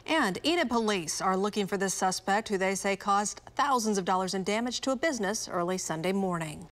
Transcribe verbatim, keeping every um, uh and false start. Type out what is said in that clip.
And Enid Police are looking for this suspect who they say caused thousands of dollars in damage to a business early Sunday morning.